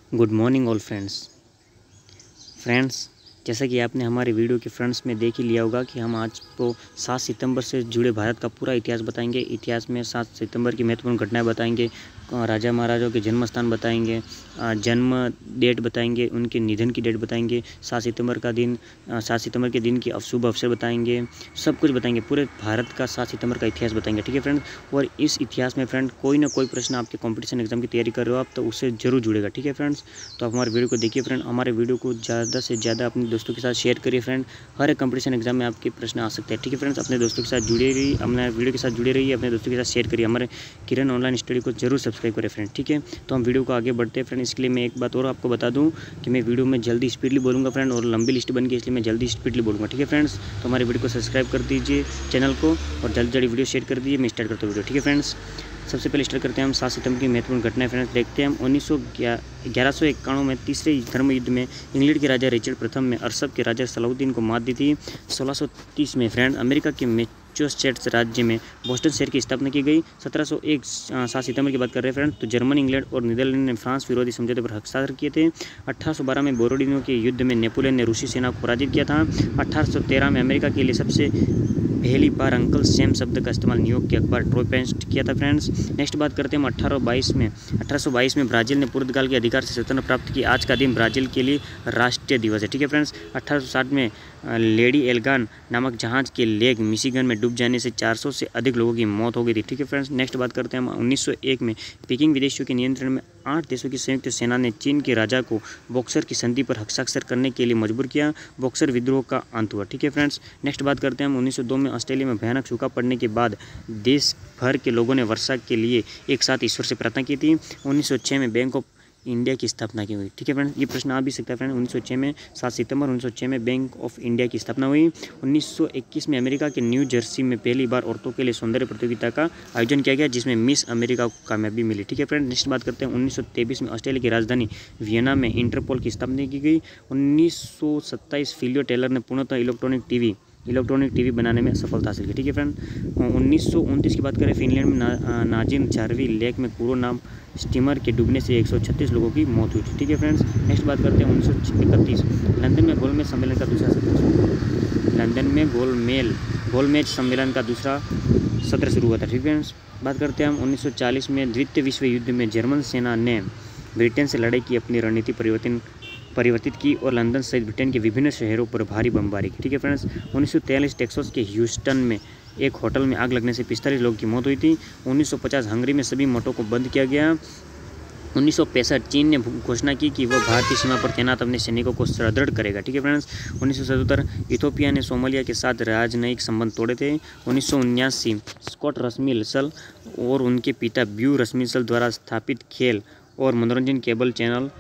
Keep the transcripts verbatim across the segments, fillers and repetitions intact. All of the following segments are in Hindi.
Good morning all friends friends जैसा कि आपने हमारे वीडियो के फ्रेंड्स में देख ही लिया होगा कि हम आज को सात सितंबर से जुड़े भारत का पूरा इतिहास बताएंगे। इतिहास में सात सितंबर की महत्वपूर्ण घटनाएं बताएंगे, राजा महाराजाओं के जन्म स्थान बताएंगे, जन्म डेट बताएंगे, उनके निधन की डेट बताएंगे, सात सितंबर का दिन सात सितंबर के दिन की शुभ अवसर बताएंगे, सब कुछ बताएंगे। पूरे भारत का सात सितंबर का इतिहास बताएंगे, ठीक है फ्रेंड। और इस इतिहास में फ्रेंड कोई ना कोई प्रश्न आपके कंपटीशन एग्जाम की तैयारी कर रहे हो आप, तो उससे जरूर जुड़ेगा, ठीक है फ्रेंड्स। तो आप हमारे वीडियो को देखिए फ्रेंड, हमारे वीडियो को ज़्यादा से ज़्यादा अपने दोस्तों के साथ शेयर करिए फ्रेंड। हर एक कंपटीशन एग्जाम में आपके प्रश्न आ सकते हैं, ठीक है फ्रेंड्स। अपने दोस्तों के साथ जुड़े रहिए, अपने वीडियो के साथ जुड़े रहिए, अपने दोस्तों के साथ शेयर करिए। हमारे किरण ऑनलाइन स्टडी को जरूर सब्सक्राइब करें फ्रेंड, ठीक है। तो हम वीडियो को आगे बढ़ते हैं फ्रेंड। इसके लिए मैं एक बात और आपको बता दूं कि मैं वीडियो में जल्दी स्पीडली बोलूँगा फ्रेंड, और लंबी लिस्ट बन गई इसलिए मैं जल्दी स्पीडली बोलूँगा, ठीक है फ्रेंड्स। तो हमारे वीडियो को सब्सक्राइब कर दीजिए चैनल को, और जल्दी जल्दी वीडियो शेयर कर दीजिए। मैं स्टार्ट करता हूँ वीडियो, ठीक है फ्रेंड्स। सबसे पहले स्टार्ट करते हैं हम सात सितंबर की महत्वपूर्ण घटनाएं फ्रेंड्स। देखते हैं हम उन्नीस सौ ग्यारह सौ इक्यानवे में तीसरे धर्म युद्ध में इंग्लैंड के राजा रिचर्ड प्रथम में अरसब के राजा सलाउद्दीन को मात दी थी। सोलह सौ तीस में फ्रेंड अमेरिका के मैसाचुसेट्स राज्य में बोस्टन शहर की स्थापना की गई। सत्रह सौ एक सात सितंबर की बात कर रहे हैं फ्रेंड, तो जर्मनी, इंग्लैंड और नीदरलैंड ने फ्रांस विरोधी समझौते पर हस्ताक्षर किए थे। अठारह सौ बारह में बोरोडिनो के युद्ध में नेपोलियन ने रूसी सेना को पराजित किया था। अठारह सौ तेरह में अमेरिका के लिए सबसे पहली बार अंकल सैम शब्द का इस्तेमाल न्यूयॉर्क के अखबार ट्रोपेस्ट किया था फ्रेंड्स। नेक्स्ट बात करते हैं हम अठारह बाईस में अठारह सौ बाईस में ब्राज़ील ने पुर्तगाल के अधिकार से स्वतंत्रता प्राप्त की। आज का दिन ब्राज़ील के लिए राष्ट्रीय दिवस है, ठीक है फ्रेंड्स। अठारह सौ साठ में लेडी एल्गान नामक जहाज़ के लेक मिशिगन में डूब जाने से चार सौ से अधिक लोगों की मौत हो गई थी, ठीक है फ्रेंड्स। नेक्स्ट बात करते हैं हम उन्नीस सौ एक में पेकिंग विदेशियों के नियंत्रण में आठ देशों की संयुक्त सेना ने चीन के राजा को बॉक्सर की संधि पर हस्ताक्षर करने के लिए मजबूर किया। बॉक्सर विद्रोह का अंत हुआ, ठीक है फ्रेंड्स। नेक्स्ट बात करते हैं हम उन्नीस सौ दो में ऑस्ट्रेलिया में भयानक सूखा पड़ने के बाद देश भर के लोगों ने वर्षा के लिए एक साथ ईश्वर से प्रार्थना की थी। उन्नीस सौ छः में बैंक ऑफ इंडिया की स्थापना की हुई, ठीक है फ्रेंड। ये प्रश्न आ भी सकता है फ्रेंड। उन्नीस सौ छः में सात सितंबर उन्नीस सौ छः में बैंक ऑफ इंडिया की स्थापना हुई। उन्नीस सौ इक्कीस में अमेरिका के न्यू जर्सी में पहली बार औरतों के लिए सौंदर्य प्रतियोगिता का आयोजन किया गया, जिसमें मिस अमेरिका को कामयाबी मिली, ठीक है फ्रेंड। नेक्स्ट बात करते हैं उन्नीस सौ तेईस में ऑस्ट्रेलिया की राजधानी वियना में इंटरपोल की स्थापना की गई। उन्नीस सौ सत्ताईस फिलियो टेलर ने पूर्णतः इलेक्ट्रॉनिक टीवी इलेक्ट्रॉनिक टीवी बनाने में सफलता हासिल की, ठीक है फ्रेंड। उन्नीस सौ उनतीस की बात करें, फिनलैंड में ना, नाजिन चारवी लेक में कूरो नाम स्टीमर के डूबने से एक सौ छत्तीस लोगों की मौत हुई थी, ठीक है फ्रेंड्स। नेक्स्ट बात करते हैं उन्नीस सौ इकतीस लंदन में गोलमेज सम्मेलन का दूसरा सत्र लंदन में गोलमेल गोलमेज सम्मेलन का दूसरा सत्र शुरू हुआ था, ठीक है फ्रेंड्स। बात करते हैं हम उन्नीस सौ चालीस में द्वितीय विश्व युद्ध में जर्मन सेना ने ब्रिटेन से लड़ाई की अपनी रणनीति परिवर्तन परिवर्तित की और लंदन सहित ब्रिटेन के विभिन्न शहरों पर भारी बमबारी की, ठीक है फ्रेंड्स। उन्नीस सौ तैंतालीस टेक्सास के ह्यूस्टन में एक होटल में आग लगने से पिस्तालीस लोगों की मौत हुई थी। उन्नीस सौ पचास हंगरी में सभी मठों को बंद किया गया। उन्नीस सौ पैंसठ चीन ने घोषणा की कि वह भारतीय सीमा पर तैनात अपने सैनिकों को सुदृढ़ करेगा, ठीक है फ्रेंड्स। उन्नीस सौ सतहत्तर इथियोपिया ने सोमालिया के साथ राजनयिक संबंध तोड़े थे। उन्नीस सौ उन्यासी स्कॉट रस्मिसल और उनके पिता ब्यू रस्मिसल द्वारा स्थापित खेल और मनोरंजन cable channel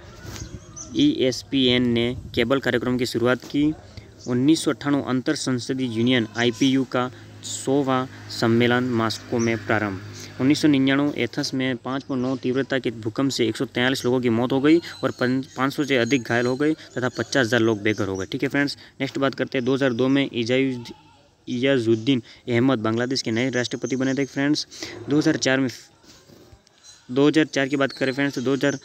E S P N ने केबल कार्यक्रम की शुरुआत की। उन्नीस सौ अट्ठानवे अंतर संसदीय यूनियन आई पी यू का सौवां सम्मेलन मॉस्को में प्रारंभ। उन्नीस सौ निन्यानवे एथेंस में पाँच पॉइंट नौ तीव्रता के भूकंप से एक सौ तैंतालीस लोगों की मौत हो गई और पाँच सौ से अधिक घायल हो गए तथा पचास हज़ार लोग बेघर हो गए, ठीक है फ्रेंड्स। नेक्स्ट बात करते हैं दो हज़ार दो में इजाजुद्दीन अहमद बांग्लादेश के नए राष्ट्रपति बने थे फ्रेंड्स। दो हज़ार चार में दो हज़ार चार की बात करें फ्रेंड्स, तो दो हज़ार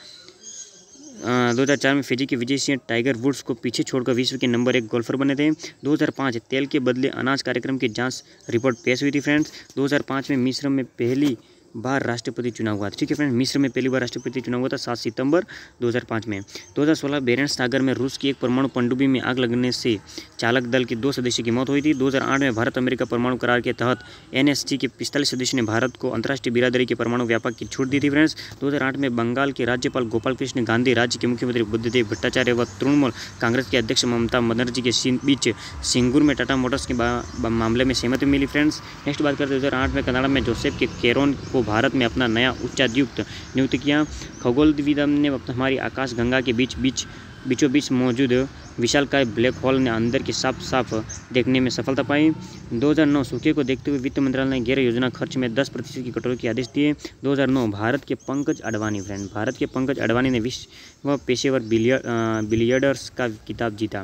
दो हज़ार चार में फिजी के विजय सिंह टाइगर वुड्स को पीछे छोड़कर विश्व के नंबर एक गोल्फर बने थे। दो हज़ार पाँच तेल के बदले अनाज कार्यक्रम की जांच रिपोर्ट पेश हुई थी फ्रेंड्स। दो हज़ार पाँच में मिस्र में पहली बार राष्ट्रपति चुनाव हुआ था, ठीक है फ्रेंड। मिस्र में पहली बार राष्ट्रपति चुनाव हुआ था सात सितंबर दो हज़ार पाँच में। दो हज़ार सोलह बेरेंट्स सागर में रूस की एक परमाणु पनडुब्बी में आग लगने से चालक दल के दो सदस्यों की मौत हुई थी। दो हज़ार आठ में भारत अमेरिका परमाणु करार के तहत एन एस जी के पिस्तालीस सदस्यों ने भारत को अंतर्राष्ट्रीय बिरादरी के परमाणु व्यापक की छूट दी थी फ्रेंड्स। दो हज़ार आठ में बंगाल के राज्यपाल गोपाल कृष्ण गांधी, राज्य के मुख्यमंत्री बुद्धदेव भट्टाचार्य व तृणमूल कांग्रेस के अध्यक्ष ममता बनर्जी के बीच सिंगूर में टाटा मोटर्स के मामले में सहमति मिली फ्रेंड्स। नेक्स्ट बात करते हैं दो हज़ार आठ में कनाडा में जोसेफ के कैरोन को भारत में अपना उच्चायुक्त नियुक्त किया। खगोलविदों ने हमारी आकाश गंगा के बीच बीच बीचों बीच मौजूद विशालकाय ब्लैक होल ने अंदर के साफ साफ देखने में सफलता पाई। दो हज़ार नौ सूखे को देखते हुए वित्त मंत्रालय ने गैर योजना खर्च में दस प्रतिशत की कटौती के आदेश दिए। दो हज़ार नौ भारत के पंकज अडवाणी फ्रेंड भारत के पंकज अडवाणी ने विश्व पेशेवर बिलियर्डर्स का खिताब जीता।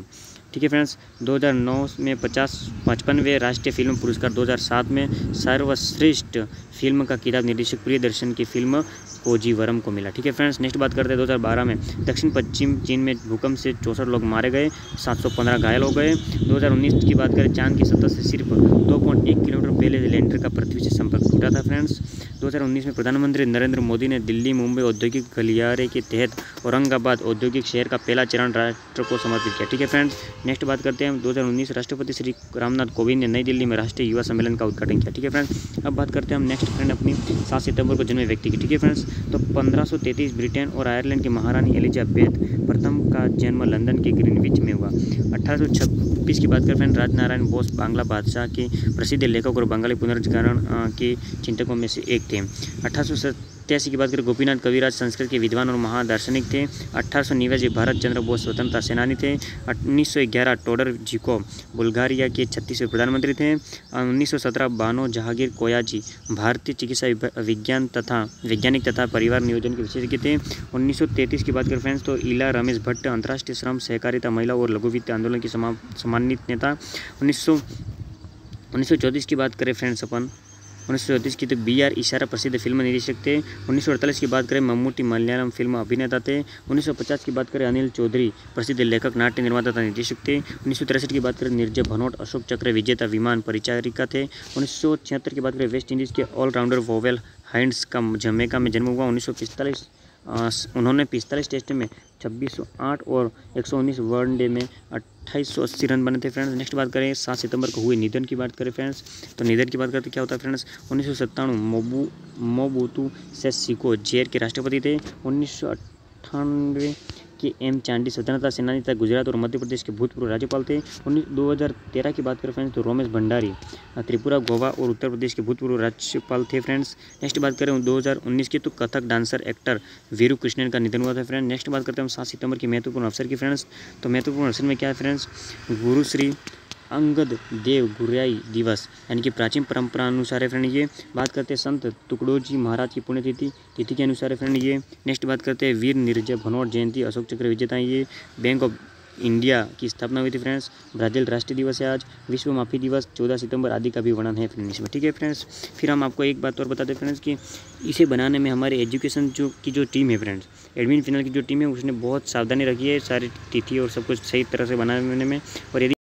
ठीक है फ्रेंड्स। दो हज़ार नौ में पचास पचपनवें राष्ट्रीय फिल्म पुरस्कार, दो हज़ार सात में सर्वश्रेष्ठ फिल्म का खिताब निर्देशक प्रियदर्शन की फिल्म कोजीवरम को मिला। ठीक है फ्रेंड्स। नेक्स्ट बात करते हैं दो हज़ार बारह में दक्षिण पश्चिम चीन में भूकंप से चौंसठ लोग मारे गए, सात सौ पंद्रह घायल हो गए। दो हज़ार उन्नीस की बात करें, चांद की सतह से सिर्फ दो पॉइंट एक किलोमीटर पहले लैंडर का पृथ्वी से संपर्क टूटा था फ्रेंड्स। दो हज़ार उन्नीस में प्रधानमंत्री नरेंद्र मोदी ने दिल्ली मुंबई औद्योगिक गलियारे के तहत औरंगाबाद औद्योगिक शहर का पहला चरण राष्ट्र को समर्पित किया। ठीक है फ्रेंड्स। नेक्स्ट बात करते हैं हम दो हज़ार उन्नीस राष्ट्रपति श्री रामनाथ कोविंद ने नई दिल्ली में राष्ट्रीय युवा सम्मेलन का उद्घाटन किया। ठीक है फ्रेंड्स। अब बात करते हैं हम नेक्स्ट फ्रेंड अपनी सात सितंबर को जन्मे व्यक्ति की। ठीक है फ्रेंड्स। तो पंद्रह सौ तैंतीस ब्रिटेन और आयरलैंड की महारानी एलिजाबेथ प्रथम का जन्म लंदन के ग्रीनविच में हुआ। अठारह सौ छब्बीस की बात करें फ्रेंड, राजनारायण बोस बांग्ला बादशाह के प्रसिद्ध लेखक और बंगाली पुनर्जागरण के चिंतकों में से एक थे। अठारह सौ सत्तासी की बात करें, गोपीनाथ कविराज संस्कृत के विद्वान और महादार्शनिक थे। अठारह सौ निन्यानवे भारत चंद्र बोस स्वतंत्रता सेनानी थे। उन्नीस सौ ग्यारह टोडर जिको बुल्गारिया के छत्तीसवें प्रधानमंत्री थे। उन्नीस सौ सत्रह बानो जहांगीर कोयाजी भारतीय चिकित्सा विज्ञान तथा वैज्ञानिक तथा परिवार नियोजन के विशेषज्ञ थे। उन्नीस सौ तैंतीस की बात करें फ्रेंड्स, तो इला रमेश भट्ट अंतर्राष्ट्रीय श्रम सहकारिता महिला और लघु वित्त आंदोलन की सम्मानित नेता। उन्नीस सौ उन्नीस सौ चौंतीस की बात करें फ्रेंड्स अपन उन्नीस सौ चौंतीस की तो बी आर इशारा प्रसिद्ध फिल्म निदेशक थे। उन्नीस सौ अड़तालीस की बात करें, मम्मूटी मलयालम फिल्म अभिनेता थे। उन्नीस सौ पचास की बात करें, अनिल चौधरी प्रसिद्ध लेखक नाट्य निर्माता तथा निर्देशक थे। उन्नीस सौ तिरसठ की बात करें, निर्जय भनोट अशोक चक्र विजेता विमान परिचारिका थे। उन्नीस सौ छिहत्तर की बात करें, वेस्ट इंडीज़ के ऑलराउंडर वोवेल हाइंड्स का जमैका में जन्म हुआ। उन्नीस सौ पिस्तालीस उन्होंने पिस्तालीस टेस्ट में छब्बीस सौ आठ और एक सौ उन्नीस वनडे में अट्ठाईस सौ अस्सी रन बने थे फ्रेंड्स। नेक्स्ट बात करें सात सितंबर को हुए निधन की बात करें फ्रेंड्स, तो निधन की बात करते क्या होता है फ्रेंड्स, उन्नीस सौ सत्तानवे मोबू मोबूतू सेसेको जेर के राष्ट्रपति थे। उन्नीस सौ अट्ठानवे के एम चांडी स्वतंत्रता सेनानी तथा गुजरात और मध्य प्रदेश के भूतपूर्व राज्यपाल थे। उन्नीस दो हज़ार तेरह की बात करें फ्रेंड्स, तो रोमेश भंडारी त्रिपुरा गोवा और उत्तर प्रदेश के भूतपूर्व राज्यपाल थे फ्रेंड्स। नेक्स्ट बात करें दो हज़ार उन्नीस की, तो कथक डांसर एक्टर वीरू कृष्णन का निधन हुआ था फ्रेंड। नेक्स्ट बात करते हैं हम सात सितंबर की महत्वपूर्ण अवसर की फ्रेंड्स, तो महत्वपूर्ण अवसर में क्या है फ्रेंड्स, गुरु श्री अंगद देव गुरियाई दिवस यानी कि प्राचीन परंपरा अनुसार है फ्रेंड ये। बात करते हैं संत तुकडोजी महाराज की पुण्यतिथि तिथि के अनुसार है फ्रेंड ये। नेक्स्ट बात करते हैं वीर निर्जय भनोट जयंती अशोक चक्र विजेता ये। बैंक ऑफ इंडिया की स्थापना हुई थी फ्रेंड्स। ब्राज़ील राष्ट्रीय दिवस है आज। विश्व माफी दिवस चौदह सितंबर आदि का भी वर्णन है फ्रेंड्स में। ठीक है फ्रेंड्स। फिर हम आपको एक बात और बताते हैं फ्रेंड्स कि इसे बनाने में हमारे एजुकेशन जो की जो टीम है फ्रेंड्स, एडमिन चैनल की जो टीम है उसने बहुत सावधानी रखी है सारी तिथि और सब कुछ सही तरह से बनाने में। और यदि